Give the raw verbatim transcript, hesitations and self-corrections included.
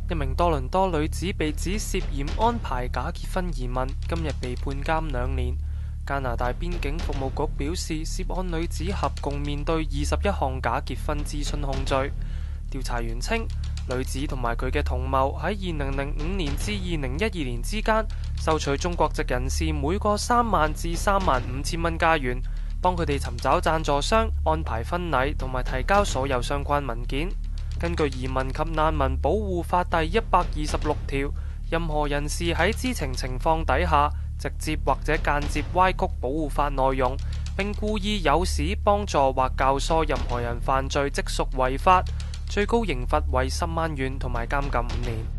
一名多倫多女子被指涉嫌安排假結婚移民，今日被判監兩年。加拿大邊境服務局表示，涉案女子合共面對二十一項假結婚諮詢控罪。調查員稱，女子同埋佢嘅同謀喺二零零五年至二零一二年之間，收取中國籍人士每個三萬至三萬五千蚊加元，幫佢哋尋找贊助商、安排婚禮同埋提交所有相關文件。根據移民及難民保護法第一百二十六條，任何人士喺知情情況底下，直接或者間接歪曲保護法內容，並故意誘使、幫助或教唆任何人犯罪，即屬違法，最高刑罰為十萬元同埋監禁五年。